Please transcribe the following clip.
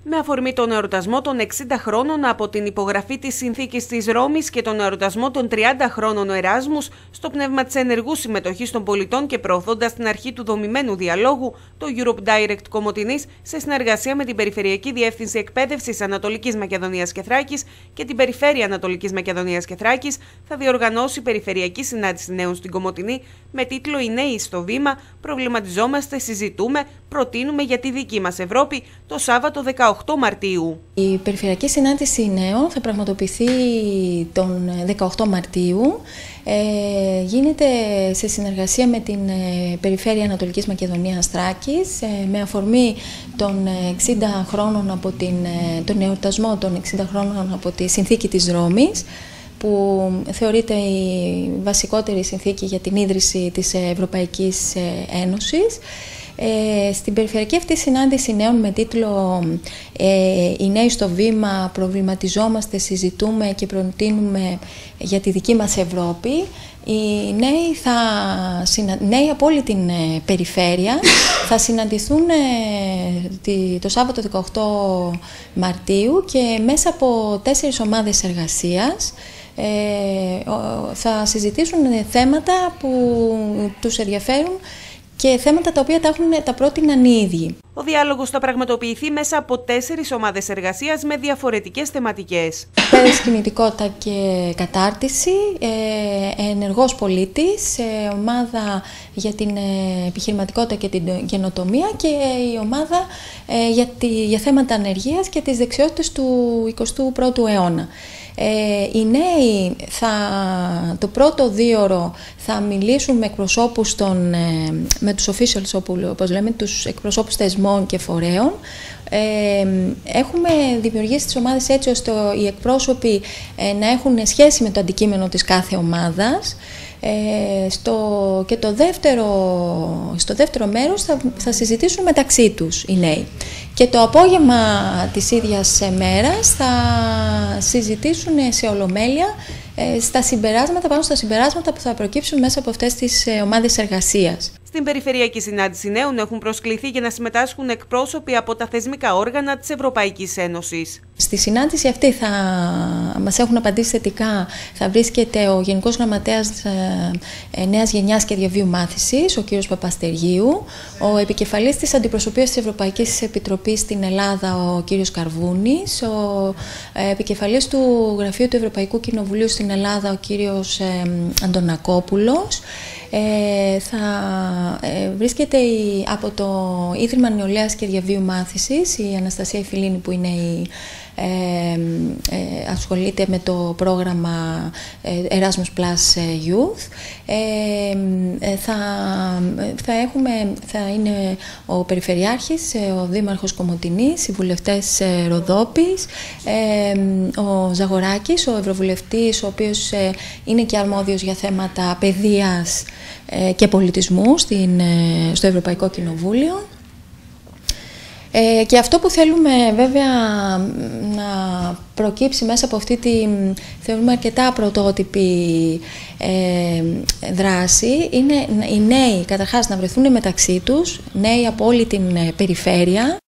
Με αφορμή τον εορτασμό των 60 χρόνων από την υπογραφή της Συνθήκης της Ρώμης και τον εορτασμό των 30 χρόνων ο Εράσμους, στο πνεύμα της ενεργού συμμετοχής των πολιτών και προωθώντας την αρχή του δομημένου διαλόγου, το Europe Direct Κομοτηνής, σε συνεργασία με την Περιφερειακή Διεύθυνση Εκπαίδευσης Ανατολικής Μακεδονίας και Θράκης και την Περιφέρεια Ανατολικής Μακεδονίας και Θράκης, θα διοργανώσει περιφερειακή συνάντηση νέων στην Κομοτηνή με τίτλο «Οι νέοι στο βήμα. Προβληματιζόμαστε, συζητούμε, προτείνουμε για τη δική μας Ευρώπη» το Σάββατο 18 Μαρτίου. Η Περιφερειακή Συνάντηση Νέων θα πραγματοποιηθεί τον 18 Μαρτίου. Γίνεται σε συνεργασία με την Περιφέρεια Ανατολικής Μακεδονίας Θράκης με αφορμή των 60 χρόνων από τον εορτασμό των 60 χρόνων από τη Συνθήκη της Ρώμης, που θεωρείται η βασικότερη συνθήκη για την ίδρυση της Ευρωπαϊκής Ένωσης. Στην περιφερειακή αυτή συνάντηση νέων με τίτλο «Οι νέοι στο βήμα. Προβληματιζόμαστε, συζητούμε και προτείνουμε για τη δική μας Ευρώπη», οι νέοι από όλη την περιφέρεια θα συναντηθούν το Σάββατο 18 Μαρτίου και μέσα από 4 ομάδες εργασίας θα συζητήσουν θέματα που τους ενδιαφέρουν και θέματα τα οποία τα πρότειναν οι ίδιοι. Ο διάλογος θα πραγματοποιηθεί μέσα από 4 ομάδες εργασίας με διαφορετικές θεματικές. Εκπαίδευση, κινητικότητα και κατάρτιση, ενεργός πολίτης, ομάδα για την επιχειρηματικότητα και την καινοτομία και η ομάδα για θέματα ανεργίας και τις δεξιότητες του 21ου αιώνα. Οι νέοι το πρώτο δίωρο θα μιλήσουν με εκπροσώπους με τους officials, όπως λέμε, τους εκπροσώπους θεσμών και φορέων. Έχουμε δημιουργήσει τις ομάδες έτσι ώστε οι εκπρόσωποι να έχουν σχέση με το αντικείμενο της κάθε ομάδας. Και στο δεύτερο μέρος θα συζητήσουν μεταξύ τους οι νέοι. Και το απόγευμα της ίδιας μέρας θα συζητήσουν σε ολομέλεια πάνω στα συμπεράσματα που θα προκύψουν μέσα από αυτές τις ομάδες εργασίας. Στην Περιφερειακή Συνάντηση Νέων έχουν προσκληθεί για να συμμετάσχουν εκπρόσωποι από τα θεσμικά όργανα της Ευρωπαϊκής Ένωσης. Στη συνάντηση αυτή μας έχουν απαντήσει θετικά. Θα βρίσκεται ο Γενικός Γραμματέας Νέας Γενιάς και Διαβίου Μάθησης, ο κ. Παπαστεργίου, ο επικεφαλής της Αντιπροσωπείας της Ευρωπαϊκής Επιτροπής στην Ελλάδα, ο κ. Καρβούνης, ο επικεφαλής του Γραφείου του Ευρωπαϊκού Κοινοβουλίου στην Ελλάδα, ο κ. Αντωνακόπουλος. Θα βρίσκεται από το Ίδρυμα Νεολαίας και Διαβίου Μάθησης η Αναστασία Φιλίνη, που είναι ασχολείται με το πρόγραμμα Erasmus Plus Youth. Θα είναι ο Περιφερειάρχης, ο Δήμαρχος Κομοτηνής, οι βουλευτές Ροδόπης, ο Ζαγοράκης, ο Ευρωβουλευτής, ο οποίος είναι και αρμόδιος για θέματα παιδείας και πολιτισμού στο Ευρωπαϊκό Κοινοβούλιο. Και αυτό που θέλουμε βέβαια να προκύψει μέσα από αυτή τη, θεωρούμε, αρκετά πρωτότυπη δράση, είναι οι νέοι καταρχάς να βρεθούν μεταξύ τους, νέοι από όλη την περιφέρεια,